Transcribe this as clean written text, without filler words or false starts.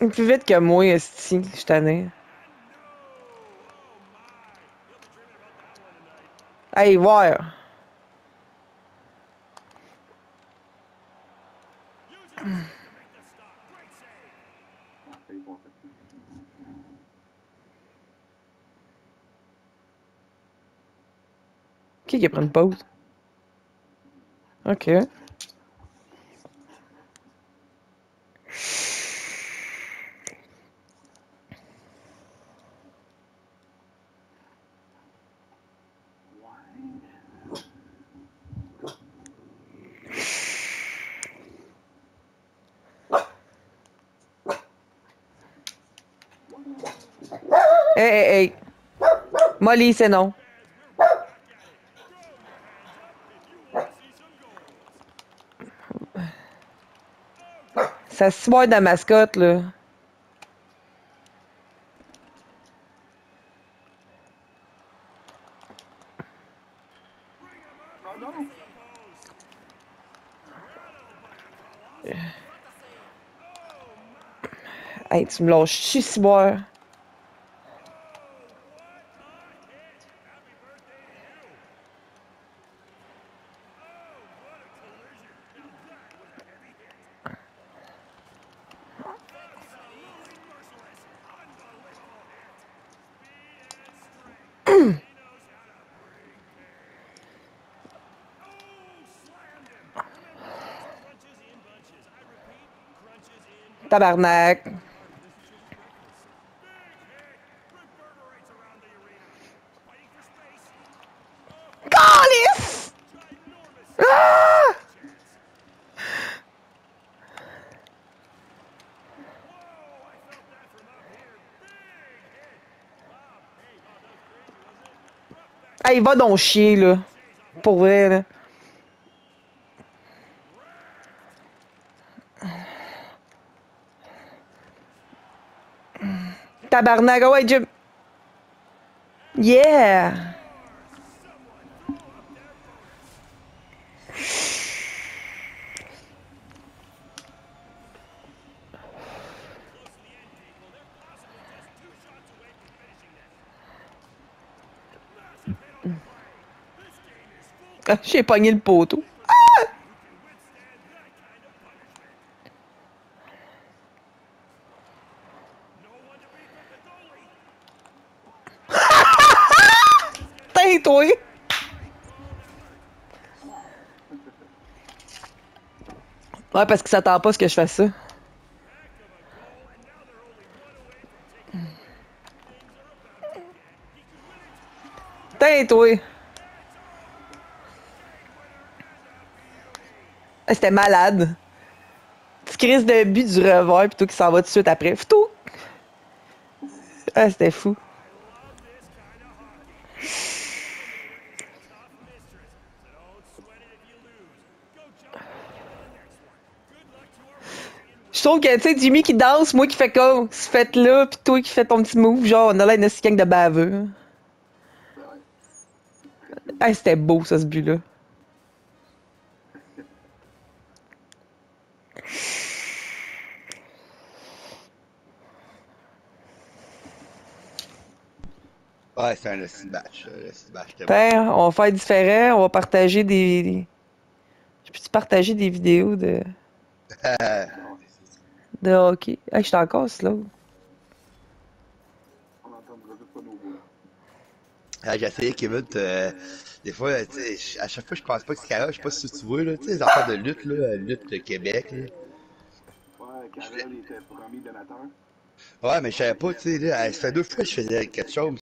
Plus vite que moi, esti, je suis tanné. Hey, voir. Qui a pris une pause? Ok. Hey, hey, hey. Molly, c'est non. Ça se moque de la mascotte, là. Hey, tu me lâches-tu, ciboire? Tabarnak. Calice! Ah! Hey, va donc chier, là. Pour vrai, là. Tabarnak, ah ouais, Jim. Yeah! Ah, j'ai pogné le poteau. Tain, toi! Ouais, parce qu'il s'attend pas à ce que je fasse ça. Tain, toi! Ah, c'était malade. Petite crise de but du revers, plutôt qu'il s'en va tout de suite après. Foutou! Ah, c'était fou. Je trouve que, tu sais, Jimmy qui danse, moi qui fais comme, ce fait là, pis toi qui fais ton petit move, genre, on a là une gang de baveux. Ah, c'était beau, ça, ce but-là. Ouais, c'est un esti de match. Le esti de match, c'était bon. Père, on va faire différent, on va partager des. Je peux-tu partager des vidéos de hockey? Ah, je suis encore slow. Ah, j'ai essayé, Kevin, des fois, tu sais, à chaque fois, je pense pas que c'est carré. Je sais pas si tu vois, là, tu sais, les affaires de lutte, là, lutte Québec, là. Je fais- Ouais, mais je savais pas, tu sais, là, ça fait 2 fois que je faisais quelque chose.